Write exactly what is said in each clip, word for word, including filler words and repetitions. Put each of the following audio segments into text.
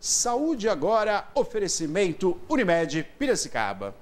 Saúde Agora, oferecimento Unimed Piracicaba.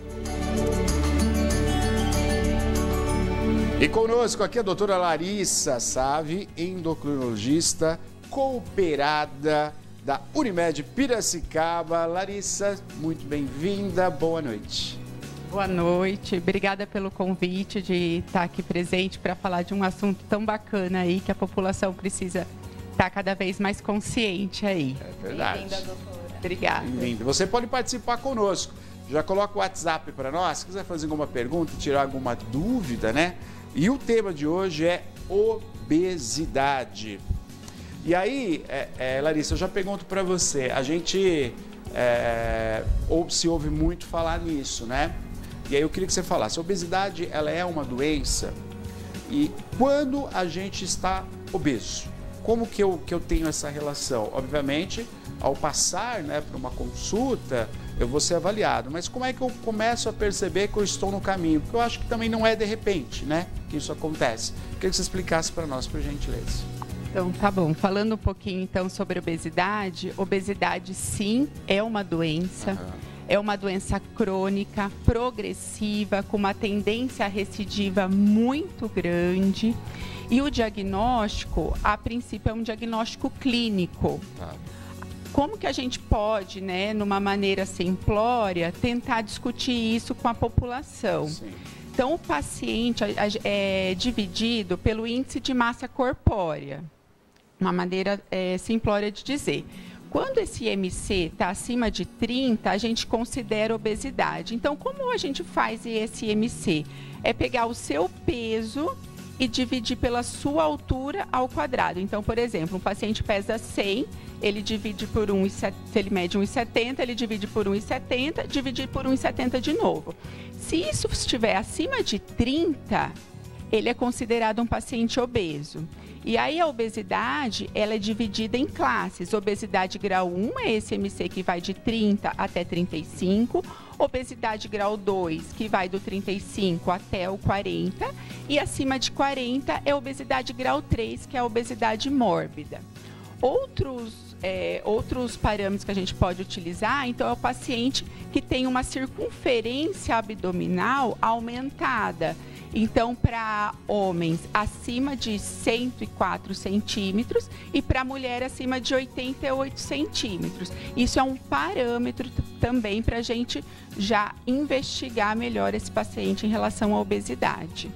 E conosco aqui a doutora Larissa Savi, endocrinologista cooperada da Unimed Piracicaba. Larissa, muito bem-vinda, boa noite. Boa noite, obrigada pelo convite de estar aqui presente para falar de um assunto tão bacana aí que a população precisa estar cada vez mais consciente aí. É verdade. Bem-vinda, doutora. Obrigada. Bem-vinda. Você pode participar conosco. Já coloca o WhatsApp para nós, se quiser fazer alguma pergunta, tirar alguma dúvida, né? E o tema de hoje é obesidade. E aí, é, é, Larissa, eu já pergunto para você, a gente é, ou, se ouve muito falar nisso, né? E aí eu queria que você falasse, a obesidade, ela é uma doença? E quando a gente está obeso, como que eu, que eu tenho essa relação? Obviamente, ao passar, né, para uma consulta, eu vou ser avaliado, mas como é que eu começo a perceber que eu estou no caminho? Porque eu acho que também não é de repente, né, que isso acontece. Eu queria que você explicasse para nós, por gentileza. Então, tá bom. Falando um pouquinho, então, sobre obesidade, obesidade, sim, é uma doença. Uhum. É uma doença crônica, progressiva, com uma tendência recidiva muito grande. E o diagnóstico, a princípio, é um diagnóstico clínico. Uhum. Como que a gente pode, né, numa maneira simplória, tentar discutir isso com a população? Sim. Então, o paciente é dividido pelo índice de massa corpórea, uma maneira é, simplória de dizer. Quando esse I M C está acima de trinta, a gente considera obesidade. Então, como a gente faz esse I M C? É pegar o seu peso e dividir pela sua altura ao quadrado. Então, por exemplo, um paciente pesa cem, ele divide por um, se ele mede um e setenta, ele divide por um e setenta, divide por um e setenta de novo. Se isso estiver acima de trinta, ele é considerado um paciente obeso. E aí a obesidade, ela é dividida em classes. Obesidade grau um é esse I M C que vai de trinta até trinta e cinco. Obesidade grau dois, que vai do trinta e cinco até o quarenta. E acima de quarenta é obesidade grau três, que é a obesidade mórbida. Outros É, outros parâmetros que a gente pode utilizar, então é o paciente que tem uma circunferência abdominal aumentada. Então, para homens acima de cento e quatro centímetros e para mulher acima de oitenta e oito centímetros. Isso é um parâmetro também para a gente já investigar melhor esse paciente em relação à obesidade.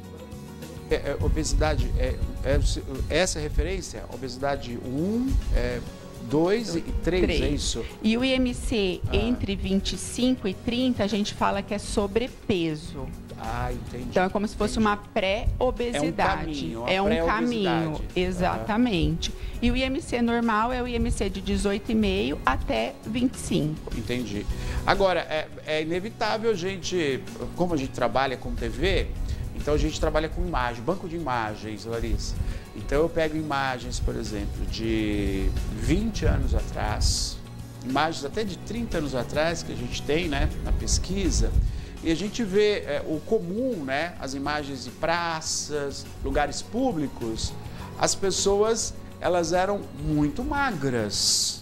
É, é, obesidade, é, é, essa referência, obesidade um, é, dois e três, é isso? E o I M C ah. entre vinte e cinco e trinta, a gente fala que é sobrepeso. Ah, entendi. Então, é como se fosse entendi. uma pré-obesidade. É um caminho. É um caminho, exatamente. Ah. E o I M C normal é o I M C de dezoito vírgula cinco até vinte e cinco. Entendi. Agora, é, é inevitável a gente, como a gente trabalha com T V, então a gente trabalha com imagem, banco de imagens, Larissa. Então eu pego imagens, por exemplo, de vinte anos atrás, imagens até de trinta anos atrás que a gente tem, né, na pesquisa, e a gente vê é, o comum, né, as imagens de praças, lugares públicos, as pessoas, elas eram muito magras,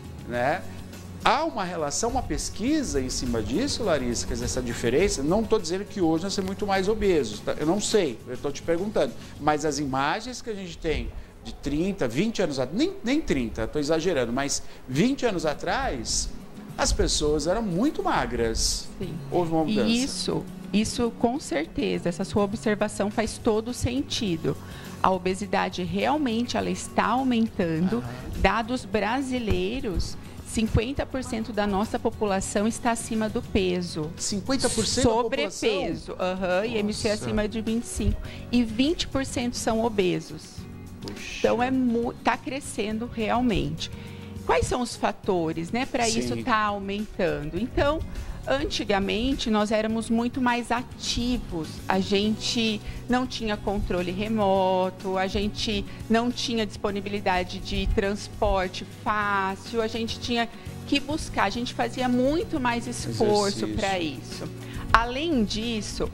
né? Há uma relação, uma pesquisa em cima disso, Larissa, quer dizer, essa diferença? Não estou dizendo que hoje nós somos muito mais obesos, tá? Eu não sei, eu estou te perguntando. Mas as imagens que a gente tem de trinta, vinte anos atrás, nem, nem trinta, estou exagerando, mas vinte anos atrás, as pessoas eram muito magras. Sim. Houve uma mudança. E isso, isso com certeza, essa sua observação faz todo sentido. A obesidade realmente ela está aumentando. Ah. Dados brasileiros, cinquenta por cento da nossa população está acima do peso. cinquenta por cento sobrepeso, da população? Uhum, e M C acima de vinte e cinco por cento. E vinte por cento são obesos. Puxa. Então, está crescendo realmente. Quais são os fatores, né, para isso estar tá aumentando? Então, antigamente, nós éramos muito mais ativos, a gente não tinha controle remoto, a gente não tinha disponibilidade de transporte fácil, a gente tinha que buscar, a gente fazia muito mais esforço para isso. Além disso,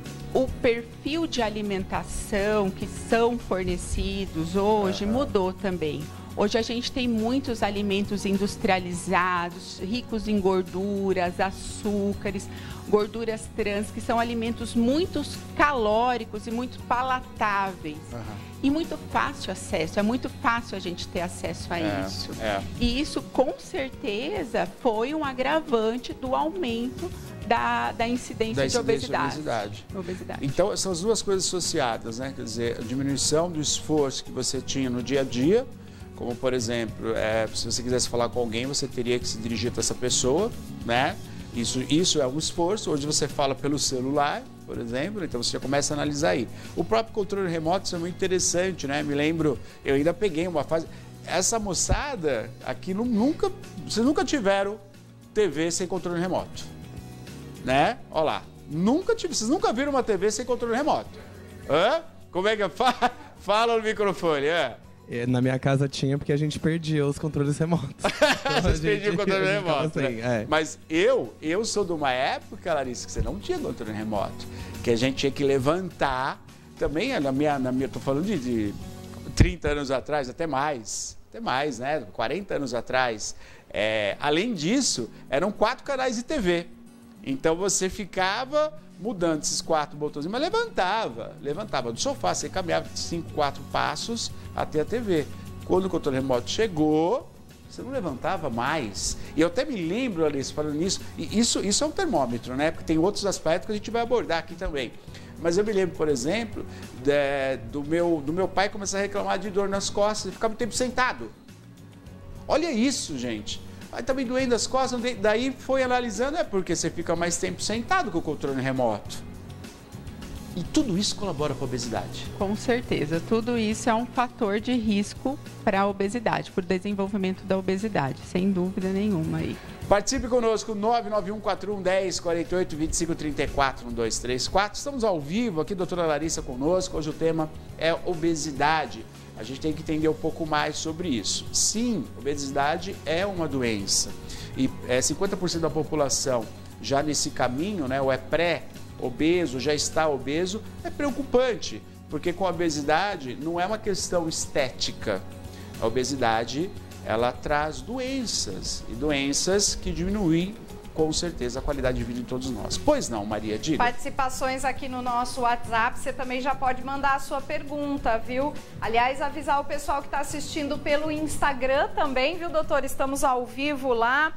o perfil de alimentação que são fornecidos hoje uhum. mudou também. Hoje a gente tem muitos alimentos industrializados, ricos em gorduras, açúcares, gorduras trans, que são alimentos muito calóricos e muito palatáveis. Uhum. E muito fácil acesso, é muito fácil a gente ter acesso a é, isso. É. E isso, com certeza, foi um agravante do aumento da, da incidência, da incidência de obesidade. De obesidade. obesidade. Então, são as duas coisas associadas, né? Quer dizer, a diminuição do esforço que você tinha no dia a dia, como, por exemplo, é, se você quisesse falar com alguém, você teria que se dirigir para essa pessoa, né? Isso, isso é um esforço. Hoje você fala pelo celular, por exemplo, então você já começa a analisar aí. O próprio controle remoto, isso é muito interessante, né? Me lembro, eu ainda peguei uma fase... Essa moçada aqui nunca... Vocês nunca tiveram T V sem controle remoto, né? Olha lá. Nunca tive, vocês nunca viram uma T V sem controle remoto. Hã? Como é que é? Fala, fala no microfone, é. Na minha casa tinha, porque a gente perdia os controles remotos. Então, Vocês perdiam o controle remoto, assim, né? é. Mas eu, eu sou de uma época, Larissa, que você não tinha controle remoto. Que a gente tinha que levantar. Também, na minha, na minha, tô falando de, de trinta anos atrás, até mais. Até mais, né? quarenta anos atrás. É, além disso, eram quatro canais de T V. Então, você ficava mudando esses quatro botões, mas levantava, levantava do sofá, você caminhava cinco, quatro passos até a T V. Quando o controle remoto chegou, você não levantava mais. E eu até me lembro, Alice, falando nisso, e isso, isso é um termômetro, né? Porque tem outros aspectos que a gente vai abordar aqui também. Mas eu me lembro, por exemplo, de, do, meu, do meu pai começar a reclamar de dor nas costas e ficar muito tempo sentado. Olha isso, gente. Aí tá me doendo as costas, daí foi analisando, é porque você fica mais tempo sentado com o controle remoto. E tudo isso colabora com a obesidade. Com certeza, tudo isso é um fator de risco para a obesidade, para o desenvolvimento da obesidade, sem dúvida nenhuma aí. Participe conosco, nove nove um quatro um, dez, quarenta e oito, vinte e cinco, trinta e quatro, um, dois, três, quatro. Estamos ao vivo aqui, doutora Larissa conosco. Hoje o tema é obesidade. A gente tem que entender um pouco mais sobre isso. Sim, obesidade é uma doença. E é, cinquenta por cento da população já nesse caminho, né, ou é pré-obeso, já está obeso, é preocupante. Porque com a obesidade não é uma questão estética. A obesidade, ela traz doenças. E doenças que diminuem, com certeza, a qualidade de vida de todos nós. Pois não, Maria, diga. Participações aqui no nosso WhatsApp, você também já pode mandar a sua pergunta, viu? Aliás, avisar o pessoal que está assistindo pelo Instagram também, viu, doutor? Estamos ao vivo lá.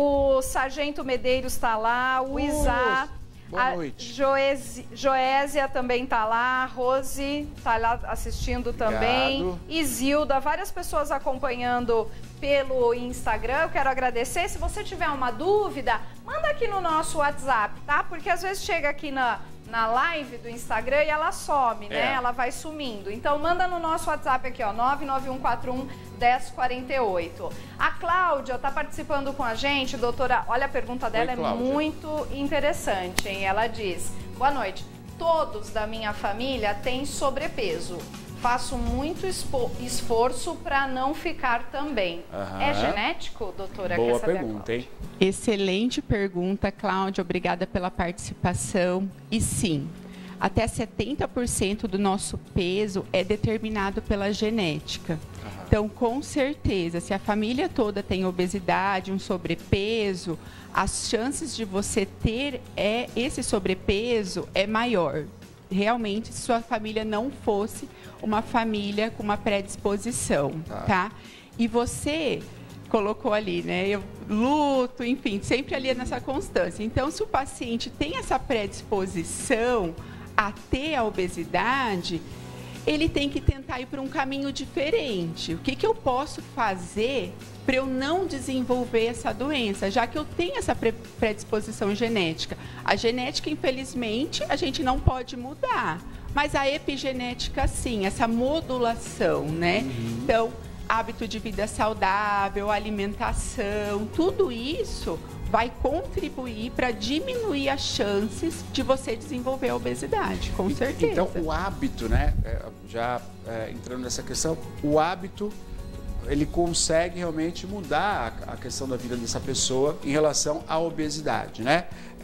O Sargento Medeiros está lá, o Isá. Boa noite. A Joésia também está lá, a Rose está lá assistindo também. Obrigado. Isilda, várias pessoas acompanhando pelo Instagram. Eu quero agradecer. Se você tiver uma dúvida, manda aqui no nosso WhatsApp, tá? Porque às vezes chega aqui na, na live do Instagram e ela some, né? É. Ela vai sumindo. Então manda no nosso WhatsApp aqui, ó, nove nove um quatro um, dez, quarenta e oito. A Cláudia está participando com a gente, doutora. Olha, a pergunta dela Oi, é muito interessante, hein? Ela diz: boa noite, todos da minha família têm sobrepeso. Faço muito esforço para não ficar também. Uhum. É genético, doutora? Boa pergunta, hein? Excelente pergunta, Cláudia. Obrigada pela participação. E sim, até setenta por cento do nosso peso é determinado pela genética. Uhum. Então, com certeza, se a família toda tem obesidade, um sobrepeso, as chances de você ter é, esse sobrepeso é maior. Realmente, se sua família não fosse uma família com uma predisposição, tá? tá? E você colocou ali, né? Eu luto, enfim, sempre ali nessa constância. Então, se o paciente tem essa predisposição a ter a obesidade, ele tem que tentar ir para um caminho diferente. O que, que eu posso fazer para eu não desenvolver essa doença, já que eu tenho essa predisposição genética? A genética, infelizmente, a gente não pode mudar, mas a epigenética, sim, essa modulação, né? Uhum. Então, hábito de vida saudável, alimentação, tudo isso vai contribuir para diminuir as chances de você desenvolver a obesidade, com certeza. Então, o hábito, né, já é, entrando nessa questão, o hábito, ele consegue realmente mudar a questão da vida dessa pessoa em relação à obesidade, né?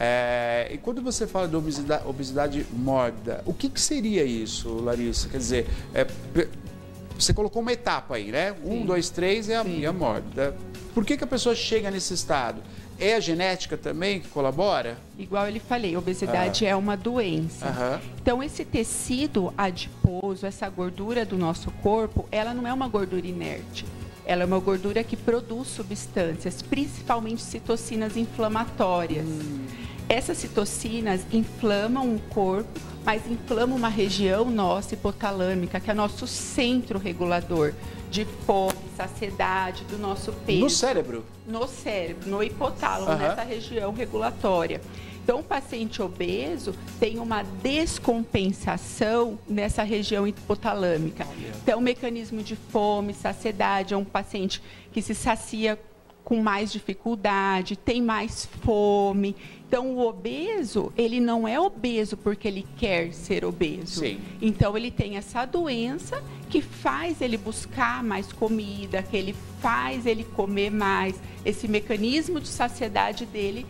É, e quando você fala de obesidade, obesidade mórbida, o que, que seria isso, Larissa? Quer dizer, é, você colocou uma etapa aí, né? Um, Sim. dois, três e a, e a morte. Por que que a pessoa chega nesse estado? É a genética também que colabora? Igual ele falei, obesidade ah. é uma doença. Aham. Então, esse tecido adiposo, essa gordura do nosso corpo, ela não é uma gordura inerte. Ela é uma gordura que produz substâncias, principalmente citocinas inflamatórias. Hum. Essas citocinas inflamam o corpo, mas inflamam uma região nossa hipotalâmica, que é nosso centro regulador de fome, saciedade, do nosso peso. No cérebro? No cérebro, no hipotálamo, uhum. nessa região regulatória. Então, o paciente obeso tem uma descompensação nessa região hipotalâmica. Então, o mecanismo de fome, saciedade, é um paciente que se sacia com mais dificuldade, tem mais fome. Então, o obeso, ele não é obeso porque ele quer ser obeso. Sim. Então, ele tem essa doença que faz ele buscar mais comida, que ele faz ele comer mais. Esse mecanismo de saciedade dele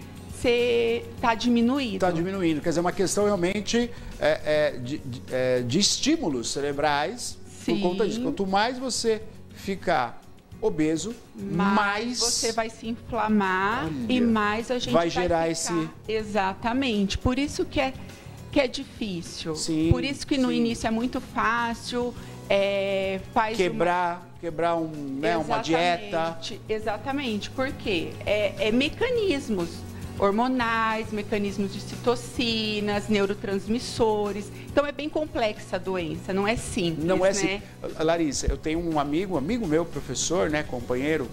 está diminuído. Está diminuindo. Quer dizer, uma questão realmente é, é, de, de, é, de estímulos cerebrais. Sim. Por conta disso. Quanto mais você ficar obeso, mais, mais você vai se inflamar. Olha, e mais a gente vai, vai gerar ficar... esse... Exatamente. Por isso que é, que é difícil. Sim, Por isso que no sim. início é muito fácil. É, faz quebrar, uma... quebrar um, né, uma dieta. Exatamente. Por quê? É, é mecanismos hormonais, mecanismos de citocinas, neurotransmissores. Então, é bem complexa a doença, não é simples, Não é né? simples. Larissa, eu tenho um amigo, amigo meu, professor, né, companheiro,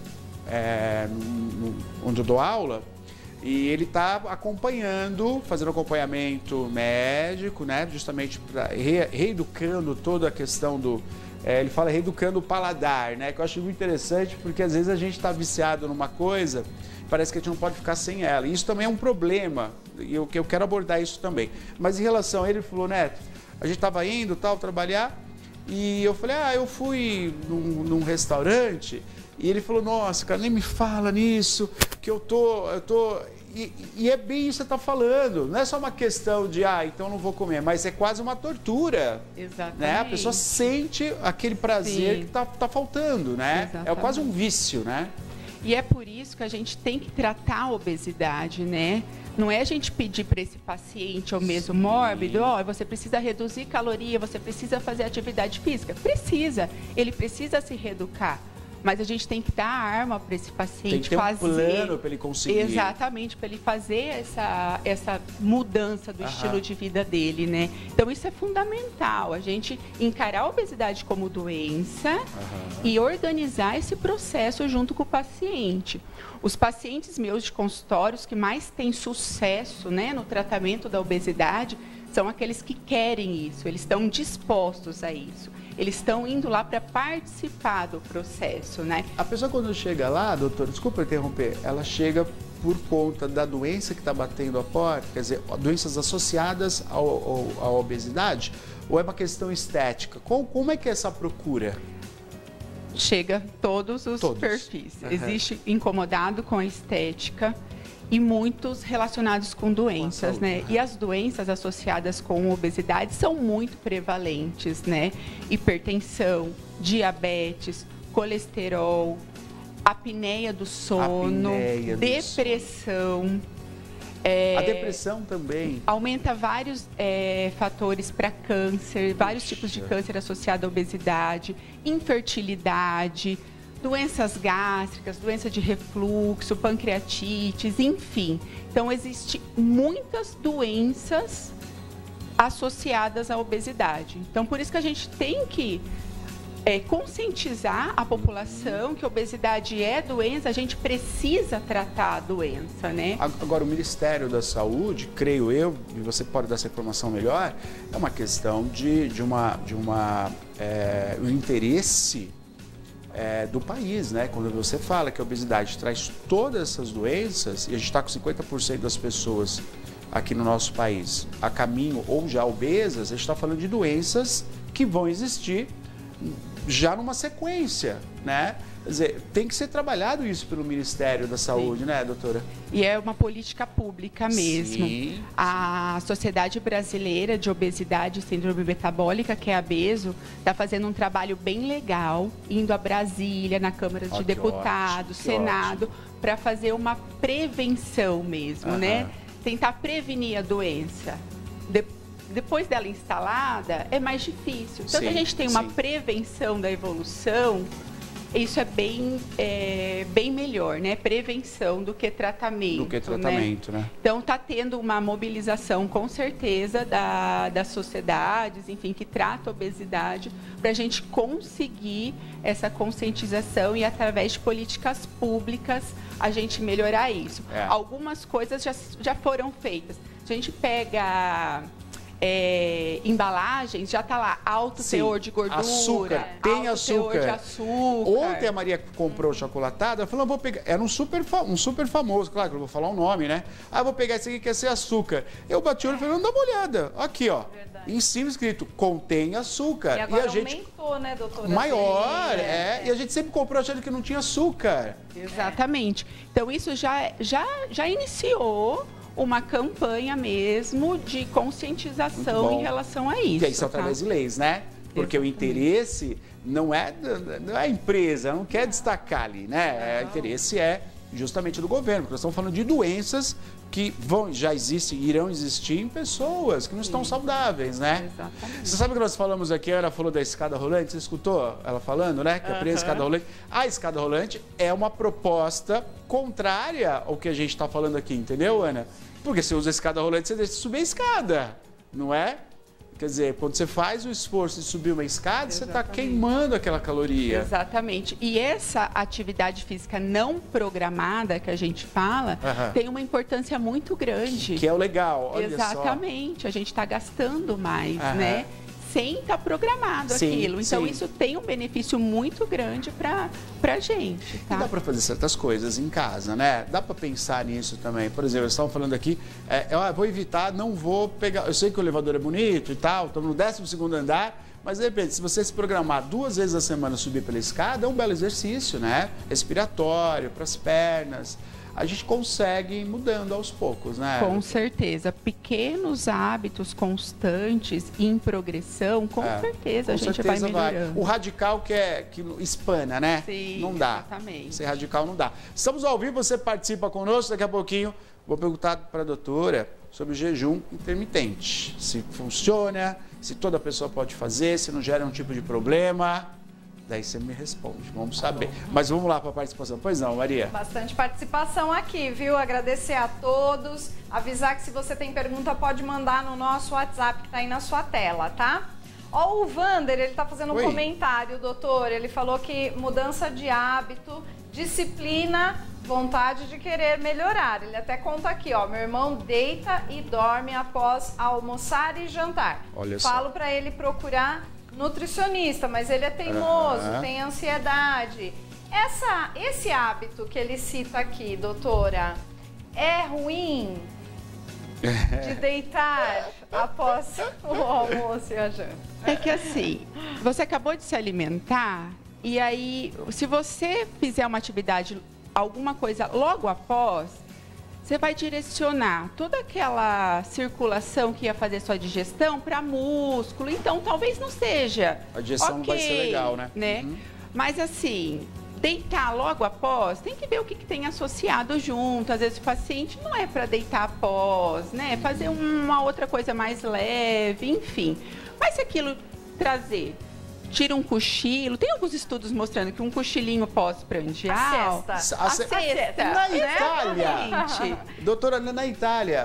é, no, no, onde eu dou aula, e ele está acompanhando, fazendo acompanhamento médico, né, justamente pra, re, reeducando toda a questão do... É, ele fala reeducando o paladar, né, que eu acho muito interessante, porque às vezes a gente está viciado numa coisa... Parece que a gente não pode ficar sem ela. E isso também é um problema, e eu, eu quero abordar isso também. Mas em relação a ele, ele falou, Neto, a gente estava indo, tal, trabalhar, e eu falei, ah, eu fui num, num restaurante, e ele falou, nossa, cara, nem me fala nisso, que eu tô... Eu tô... E, e é bem isso que você está falando, não é só uma questão de, ah, então não vou comer, mas é quase uma tortura. Exatamente. Né? A pessoa sente aquele prazer Sim. que está tá faltando, né? Exatamente. É quase um vício, né? E é por isso que a gente tem que tratar a obesidade, né? Não é a gente pedir para esse paciente obeso mórbido, ó, oh, você precisa reduzir caloria, você precisa fazer atividade física. Precisa, ele precisa se reeducar. Mas a gente tem que dar a arma para esse paciente tem que ter fazer. um plano para ele conseguir. Exatamente, para ele fazer essa, essa mudança do Aham. estilo de vida dele, né? Então, isso é fundamental. A gente encarar a obesidade como doença Aham. e organizar esse processo junto com o paciente. Os pacientes meus de consultórios que mais têm sucesso, né, no tratamento da obesidade são aqueles que querem isso, eles estão dispostos a isso. Eles estão indo lá para participar do processo, né? A pessoa quando chega lá, doutor, desculpa interromper, ela chega por conta da doença que está batendo a porta, quer dizer, doenças associadas ao, ao, à obesidade, ou é uma questão estética? Como, como é que é essa procura? Chega todos os todos. perfis. Uhum. Existe incomodado com a estética e muitos relacionados com doenças, com né? E as doenças associadas com obesidade são muito prevalentes, né? Hipertensão, diabetes, colesterol, apneia do sono, apneia do depressão. Sono. É, a depressão também. Aumenta vários é, fatores para câncer, vários Puxa. tipos de câncer associado à obesidade, infertilidade, doenças gástricas, doença de refluxo, pancreatites, enfim. Então, existem muitas doenças associadas à obesidade. Então, por isso que a gente tem que é, conscientizar a população que a obesidade é doença, a gente precisa tratar a doença, né? Agora, o Ministério da Saúde, creio eu, e você pode dar essa informação melhor, é uma questão de, de, uma, de uma, é, um interesse É, do país, né? Quando você fala que a obesidade traz todas essas doenças, e a gente está com cinquenta por cento das pessoas aqui no nosso país a caminho ou já obesas, a gente está falando de doenças que vão existir já numa sequência, né? Quer dizer, tem que ser trabalhado isso pelo Ministério da Saúde, Sim. né, doutora? E é uma política pública mesmo. Sim. A Sociedade Brasileira de Obesidade e Síndrome Metabólica, que é a BESO, está fazendo um trabalho bem legal, indo a Brasília, na Câmara de oh, Deputados, ótimo, Senado, para fazer uma prevenção mesmo, uh-huh. né? Tentar prevenir a doença. De, depois dela instalada, é mais difícil. Então, sim, se a gente tem uma sim. prevenção da evolução, isso é bem, é, bem melhor, né? Prevenção do que tratamento. Do que tratamento, né? né? Então, está tendo uma mobilização, com certeza, da, das sociedades, enfim, que tratam a obesidade, para a gente conseguir essa conscientização e, através de políticas públicas, a gente melhorar isso. É. Algumas coisas já, já foram feitas. Se a gente pega... É, embalagens, já está lá, alto Sim, teor de gordura, açúcar, tem alto açúcar. teor de açúcar. Ontem a Maria comprou chocolatada, ela falou, vou pegar, era um super, um super famoso, claro que eu vou falar o nome, né? Ah, vou pegar esse aqui que quer ser açúcar. Eu bati o olho e falei, não, dá uma olhada, aqui ó, Verdade. Em cima escrito, contém açúcar. E agora e a gente aumentou, né, doutora? Maior, Sim, é, é, e a gente sempre comprou achando que não tinha açúcar. Exatamente. Então isso já, já, já iniciou uma campanha mesmo de conscientização em relação a isso. Que isso tá? através de leis, né? Porque Exatamente. O interesse não é, não é a empresa, não quer destacar ali, né? É, o interesse é justamente do governo, porque nós estamos falando de doenças que vão, já existem, irão existir em pessoas que não estão Sim. saudáveis, né? Exatamente. Você sabe que nós falamos aqui, ela falou da escada rolante, você escutou ela falando, né? Que uh-huh. a escada rolante. A escada rolante é uma proposta contrária ao que a gente está falando aqui, entendeu, Ana? Porque você usa a escada rolante, você deixa de subir a escada, não é? Quer dizer, quando você faz o esforço de subir uma escada, Exatamente. Você está queimando aquela caloria. Exatamente. E essa atividade física não programada que a gente fala, uh-huh. tem uma importância muito grande. Que é o legal, olha Exatamente. Só. A gente está gastando mais, uh-huh. né? Sem estar programado sim, aquilo. Então, sim. isso tem um benefício muito grande para a gente. Tá? E dá para fazer certas coisas em casa, né? Dá para pensar nisso também. Por exemplo, eles estavam falando aqui, é, eu ah, vou evitar, não vou pegar... Eu sei que o elevador é bonito e tal, estamos no décimo segundo andar, mas, de repente, se você se programar duas vezes a semana subir pela escada, é um belo exercício, né? Respiratório, para as pernas... A gente consegue ir mudando aos poucos, né? Com certeza. Pequenos hábitos constantes em progressão, com é, certeza com a gente certeza vai melhorando. Vai. O radical que, é, que espana, né? Sim, não dá. Exatamente. Ser radical não dá. Estamos ao vivo, você participa conosco. Daqui a pouquinho vou perguntar para a doutora sobre o jejum intermitente. Se funciona, se toda pessoa pode fazer, se não gera um tipo de problema... Daí você me responde, vamos saber. Mas vamos lá para a participação. Pois não, Maria? Bastante participação aqui, viu? Agradecer a todos. Avisar que se você tem pergunta, pode mandar no nosso WhatsApp que está aí na sua tela, tá? Ó, o Vander, ele está fazendo um Oi. comentário, doutor. Ele falou que mudança de hábito, disciplina, vontade de querer melhorar. Ele até conta aqui, ó. Meu irmão deita e dorme após almoçar e jantar. Olha Falo para ele procurar... nutricionista, mas ele é teimoso, uhum. tem ansiedade. Essa, esse hábito que ele cita aqui, doutora, é ruim de deitar após o almoço e a janta? É que assim, você acabou de se alimentar e aí, se você fizer uma atividade, alguma coisa logo após, você vai direcionar toda aquela circulação que ia fazer sua digestão para músculo. Então, talvez não seja. A digestão okay, não vai ser legal, né? né? Uhum. Mas, assim, deitar logo após, tem que ver o que, que tem associado junto. Às vezes, o paciente não é para deitar após, né? Fazer uma outra coisa mais leve, enfim. Mas se aquilo trazer... Tira um cochilo. Tem alguns estudos mostrando que um cochilinho pós-prandial... A sexta. A, a se... sexta. Na né? Itália. Doutora, na Itália,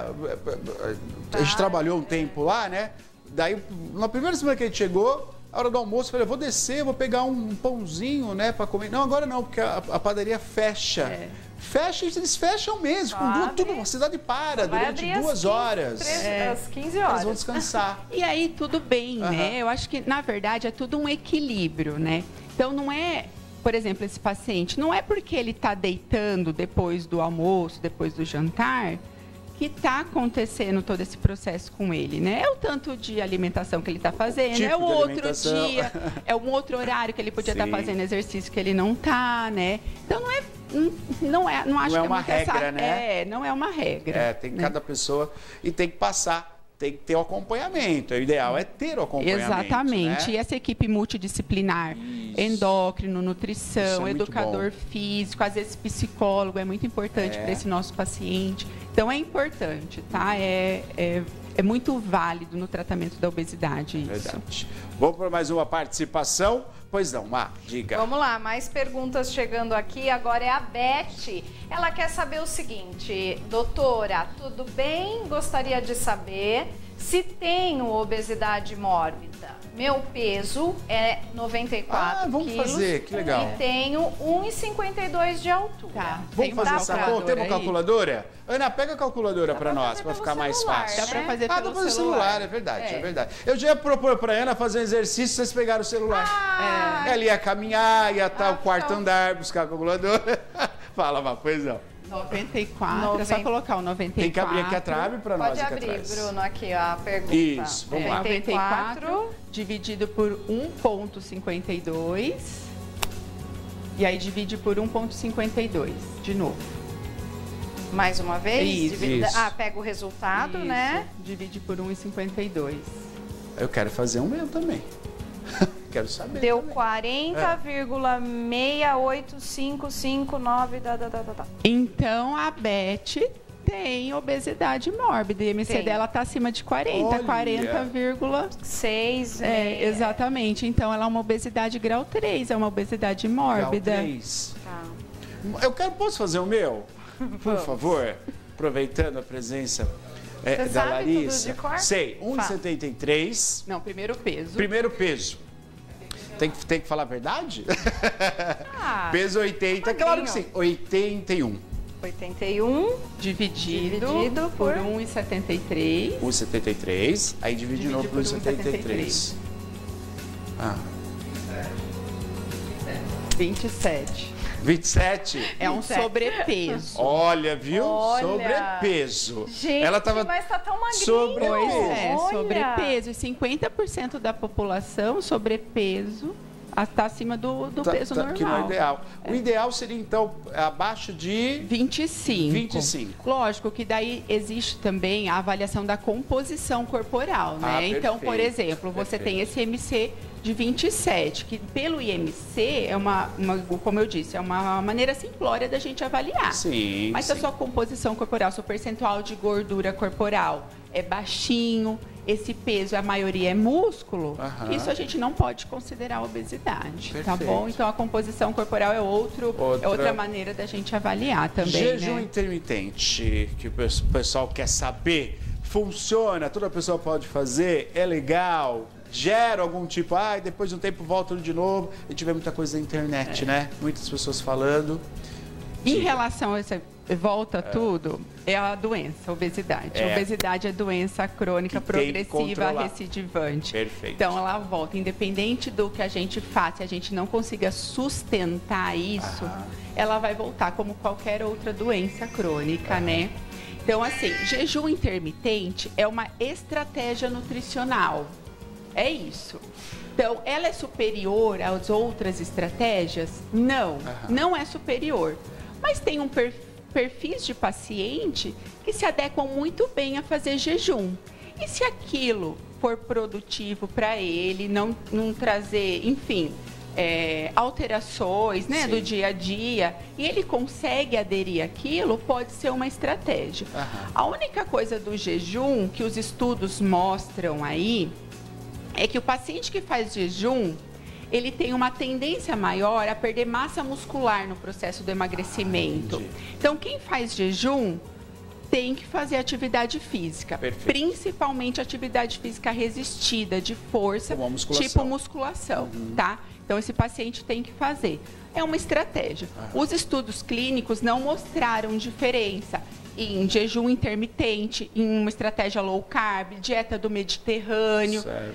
a gente ah, trabalhou um é. tempo lá, né? Daí, na primeira semana que a gente chegou, a hora do almoço, eu falei, vou descer, vou pegar um pãozinho, né, para comer. Não, agora não, porque a, a padaria fecha. É. Fecha, eles fecham mesmo, com duas, tudo, a cidade para durante duas quinze, horas. três, é. Às quinze horas. Eles vão descansar. E aí, tudo bem, uhum. né? Eu acho que, na verdade, é tudo um equilíbrio, né? Então, não é, por exemplo, esse paciente, não é porque ele está deitando depois do almoço, depois do jantar, que está acontecendo todo esse processo com ele, né? É o tanto de alimentação que ele está fazendo, Tipo é o de outro alimentação. dia, é um outro horário que ele podia estar Sim. fazendo exercício que ele não está, né? Então não é, não é, não acho Não é que uma muito essa- regra, né? É, não é uma regra. É, tem né? cada pessoa e tem que passar, tem que ter o acompanhamento. O ideal é ter o acompanhamento. Exatamente. Né? E essa equipe multidisciplinar, Isso. endócrino, Isso nutrição, é muito educador bom. físico, às vezes psicólogo, é muito importante É. para esse nosso paciente. Então é importante, tá? É, é, é muito válido no tratamento da obesidade isso. Verdade. Vamos para mais uma participação? Pois não, Má, diga. Vamos lá, mais perguntas chegando aqui. Agora é a Beth. Ela quer saber o seguinte: doutora, tudo bem? Gostaria de saber se tenho obesidade mórbida. Meu peso é noventa e quatro Ah, vamos quilos fazer, que legal. e tenho um e cinquenta e dois de altura. Tá. Vamos Tem uma fazer essa conta? calculadora Tem uma aí? calculadora? Ana, pega a calculadora para pra nós, fazer para pelo ficar mais celular, fácil. Dá para né? fazer Ah, dá pelo pelo celular. celular, é verdade, é. É. verdade. Eu já ia propor para a Ana fazer um exercício, vocês pegaram o celular. Ah, Ela ia caminhar, ia estar Ah, o quarto então. andar, buscar a calculadora. Fala, Má, pois não. noventa e quatro, é noventa. só colocar o noventa e quatro. Tem que abrir aqui a trave para nós Pode aqui abrir, atrás. Bruno, aqui ó, a pergunta. Isso, vamos É, lá. noventa e quatro dividido por um vírgula cinquenta e dois. E aí divide por um vírgula cinquenta e dois, de novo. Mais uma vez? Isso, Divida- isso. Ah, pega o resultado, Isso, né? divide por um vírgula cinquenta e dois. Eu quero fazer um meu também. Quero saber. Deu também. quarenta vírgula seis oito cinco cinco nove. Da, da, da, da, da. Então, a Beth tem obesidade mórbida. O I M C Tem. dela está acima de quarenta. Olha. quarenta, vírgula- Seis. é, meia. exatamente. Então, ela é uma obesidade grau três, é uma obesidade Grau mórbida. três. Tá. Eu quero, posso fazer o meu? Por favor, aproveitando a presença é, Você da sabe tudo Larissa. de cor? Sei, um e setenta e três. Não, primeiro peso. Primeiro peso. Tem que, tem que falar a verdade? Ah, Peso oitenta, magrinho. claro que sim. oitenta e um. oitenta e um. Dividido, Dividido por por um vírgula setenta e três. um e setenta e três. Aí divide de Divide novo por por um e setenta e três. Ah, vinte e sete. vinte e sete. É um vinte e sete. sobrepeso. Olha, viu? Olha. Sobrepeso. Gente, Ela tava mas tá tão magrinho. sobrepeso. Pois é, Olha. sobrepeso. E cinquenta por cento da população, sobrepeso, está acima do, do Tá- peso tá- normal. que não é ideal. O ideal seria, então, abaixo de vinte e cinco. vinte e cinco. Lógico que daí existe também a avaliação da composição corporal, né? Ah, então, por perfeito, exemplo, você perfeito. tem esse M C de vinte e sete, que pelo I M C é uma, uma, como eu disse, é uma maneira simplória da gente avaliar. Sim, Mas se a sim. sua composição corporal, seu percentual de gordura corporal é baixinho, esse peso, a maioria é músculo, Aham. isso a gente não pode considerar obesidade, tá Perfeito. bom? Então a composição corporal é, outro, Outra- é outra maneira da gente avaliar também, Jejum né? intermitente, que o pes- pessoal quer saber, funciona, toda pessoa pode fazer, é legal, gera algum tipo, ah, depois de um tempo volta de novo. A gente vê muita coisa na internet, É. né? Muitas pessoas falando. Em Diga. relação a essa volta tudo, é a doença, a obesidade. É. A obesidade é doença crônica, Que tem que progressiva, controlar. recidivante. Perfeito. Então ela volta, independente do que a gente faça, se a gente não consiga sustentar isso, Aham. ela vai voltar como qualquer outra doença crônica, né? Então, assim, jejum intermitente é uma estratégia nutricional. É isso. Então, ela é superior às outras estratégias? Não, Aham. não é superior. Mas tem um per- perfis de paciente que se adequam muito bem a fazer jejum. E se aquilo for produtivo para ele, não, não trazer, enfim, é, alterações, né, Sim. do dia a dia, e ele consegue aderir àquilo, pode ser uma estratégia. Aham. A única coisa do jejum que os estudos mostram aí é que o paciente que faz jejum, ele tem uma tendência maior a perder massa muscular no processo do emagrecimento. Ah, entendi. Então, quem faz jejum tem que fazer atividade física, Perfeito. principalmente atividade física resistida, de força, Como a musculação. tipo musculação, tá? Então, esse paciente tem que fazer. É uma estratégia. Aham. Os estudos clínicos não mostraram diferença em jejum intermitente, em uma estratégia low carb, dieta do Mediterrâneo. Certo.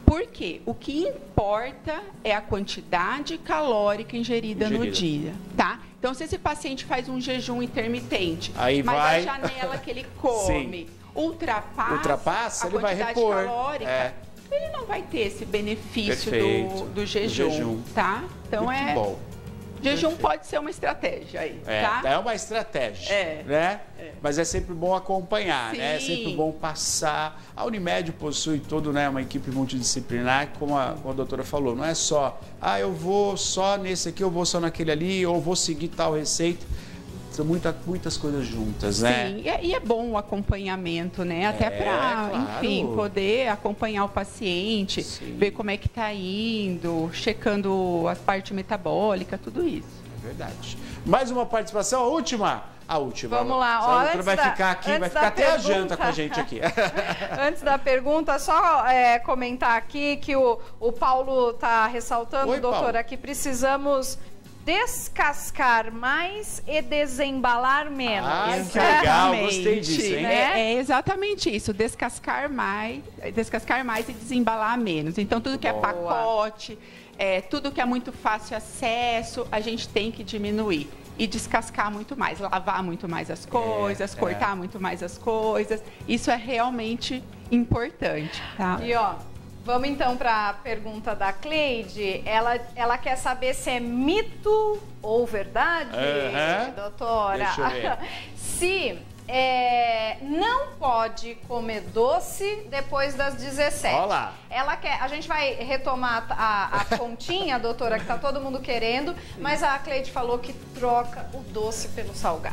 Por quê? O que importa é a quantidade calórica ingerida, ingerida. no dia, tá? Então, se esse paciente faz um jejum intermitente, Aí mas vai... a janela que ele come ultrapassa, ultrapassa a ele vai quantidade repor. calórica, É. ele não vai ter esse benefício do, do, jejum, do jejum, tá? Então, Muito é... bom. Jejum Perfeito. pode ser uma estratégia aí, é, tá? É uma estratégia, é. né? É. Mas é sempre bom acompanhar, Sim. né? É sempre bom passar. A Unimed possui todo, né, uma equipe multidisciplinar, como a, como a doutora falou. Não é só, ah, eu vou só nesse aqui, eu vou só naquele ali, ou vou seguir tal receita. São muita, muitas coisas juntas, né? Sim, e é bom o acompanhamento, né? Até É, para, claro. enfim, poder acompanhar o paciente, Sim. ver como é que está indo, checando a parte metabólica, tudo isso. É verdade. Mais uma participação, a última? A última. Vamos lá. A Ó, doutora vai da, ficar aqui, vai ficar até pergunta... a janta com a gente aqui. Antes da pergunta, só é, comentar aqui que o, o Paulo está ressaltando, Oi, doutora, Paulo. que precisamos descascar mais e desembalar menos. Ah, que legal, gostei disso, hein? É, é exatamente isso, descascar mais, descascar mais e desembalar menos. Então, tudo que é Boa. pacote, é, tudo que é muito fácil acesso, a gente tem que diminuir. E descascar muito mais, lavar muito mais as coisas, é, cortar é. muito mais as coisas. Isso é realmente importante, tá? E ó, vamos então para a pergunta da Cleide. Ela, ela quer saber se é mito ou verdade, Uhum. doutora. Deixa eu ver. Se é, não pode comer doce depois das dezessete. Olha lá. Ela quer, a gente vai retomar a, a continha, doutora, que tá todo mundo querendo, mas a Cleide falou que troca o doce pelo salgado.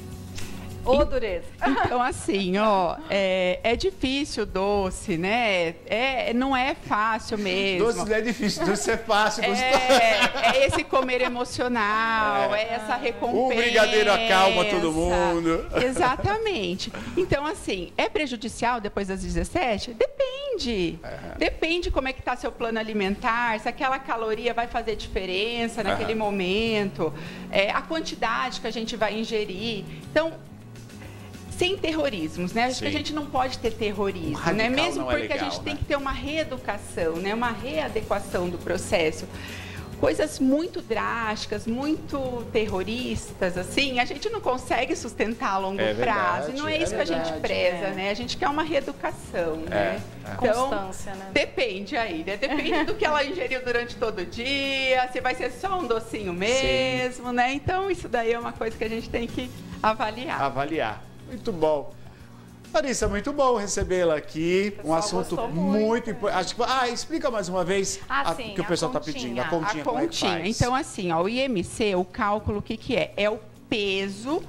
Ô, dureza. Então, assim, ó, é, é difícil o doce, né? É, não é fácil mesmo. Doce não é difícil, doce é fácil. É, é esse comer emocional, é, é essa recompensa. Um brigadeiro acalma todo mundo. Exatamente. Então, assim, é prejudicial depois das dezessete? Depende. Uhum. Depende como é que está seu plano alimentar, se aquela caloria vai fazer diferença naquele uhum. momento, é, a quantidade que a gente vai ingerir. Então, sem terrorismos, né? Acho Sim. que a gente não pode ter terrorismo, um né? Mesmo porque é legal, a gente né? tem que ter uma reeducação, né? Uma readequação do processo. Coisas muito drásticas, muito terroristas, assim, a gente não consegue sustentar a longo é prazo. Verdade, e não é, é isso verdade, que a gente preza, é. né? A gente quer uma reeducação, é, né? É. Então, Constância, né? Depende aí, né? Depende do que ela ingeriu durante todo o dia, se vai ser só um docinho mesmo, Sim. né? Então, isso daí é uma coisa que a gente tem que avaliar. Avaliar. Muito bom. Larissa, muito bom recebê-la aqui. Um assunto muito importante. Ah, explica mais uma vez ah, a, sim, que o pessoal está pedindo. A continha, a continha. É que faz? Então, assim, ó, o I M C, o cálculo, o que, que é? É o peso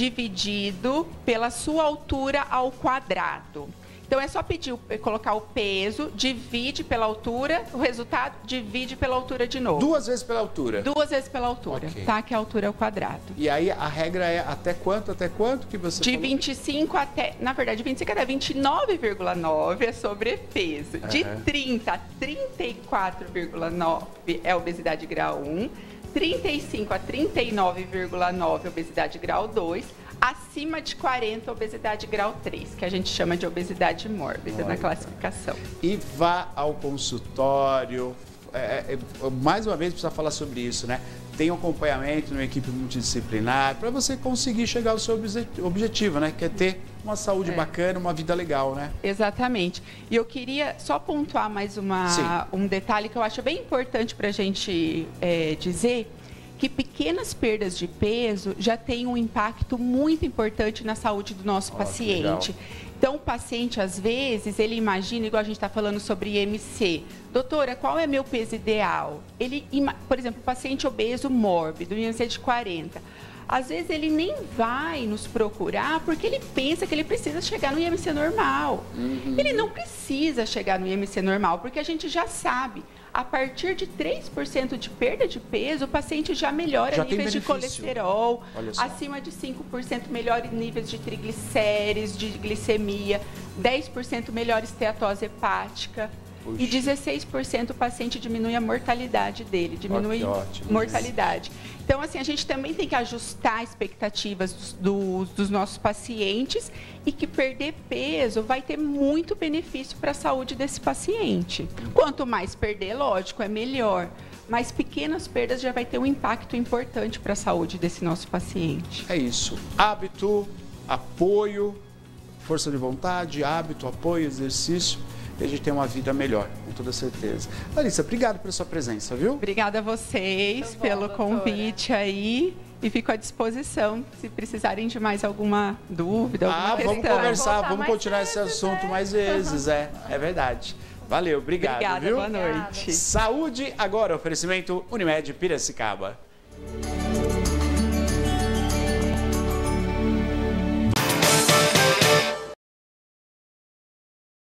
dividido pela sua altura ao quadrado. Então, é só pedir, colocar o peso, divide pela altura, o resultado divide pela altura de novo. Duas vezes pela altura? Duas vezes pela altura, okay. tá? Que a altura é o quadrado. E aí, a regra é até quanto, até quanto que você De falou? vinte e cinco até, na verdade, vinte e cinco até vinte e nove vírgula nove é sobrepeso. Uhum. De trinta a trinta e quatro vírgula nove é obesidade grau um. trinta e cinco a trinta e nove vírgula nove obesidade grau dois. Acima de quarenta, obesidade grau três, que a gente chama de obesidade mórbida Mórbida. na classificação. E vá ao consultório. É, é, mais uma vez, precisa falar sobre isso, né? Tem um acompanhamento numa equipe multidisciplinar para você conseguir chegar ao seu objetivo, né? Que é ter uma saúde é. bacana, uma vida legal, né? Exatamente. E eu queria só pontuar mais uma, um detalhe que eu acho bem importante para a gente é, dizer, que pequenas perdas de peso já têm um impacto muito importante na saúde do nosso oh, paciente. Então, o paciente, às vezes, ele imagina, igual a gente está falando sobre I M C. Doutora, qual é meu peso ideal? Ele, por exemplo, o paciente obeso mórbido, I M C de quarenta. Às vezes, ele nem vai nos procurar porque ele pensa que ele precisa chegar no I M C normal. Uhum. Ele não precisa chegar no I M C normal, porque a gente já sabe. A partir de três por cento de perda de peso, o paciente já melhora já níveis de colesterol, acima de cinco por cento melhora níveis de triglicérides, de glicemia, dez por cento melhora esteatose hepática. Puxa. E dezesseis por cento o paciente diminui a mortalidade dele, diminui oh, ótimo, mortalidade. Então, assim, a gente também tem que ajustar expectativas dos, dos, dos nossos pacientes e que perder peso vai ter muito benefício para a saúde desse paciente. Quanto mais perder, lógico, é melhor. Mas pequenas perdas já vai ter um impacto importante para a saúde desse nosso paciente. É isso. Hábito, apoio, força de vontade, hábito, apoio, exercício. E a gente tem uma vida melhor, com toda certeza. Larissa, obrigado pela sua presença, viu? Obrigada a vocês bom, pelo doutora. convite aí. E fico à disposição se precisarem de mais alguma dúvida, alguma ah, questão. Vamos conversar, vamos continuar vezes, esse assunto né? mais vezes, é, é verdade. Valeu, obrigado, Obrigada, viu? boa noite. Saúde, agora oferecimento Unimed Piracicaba.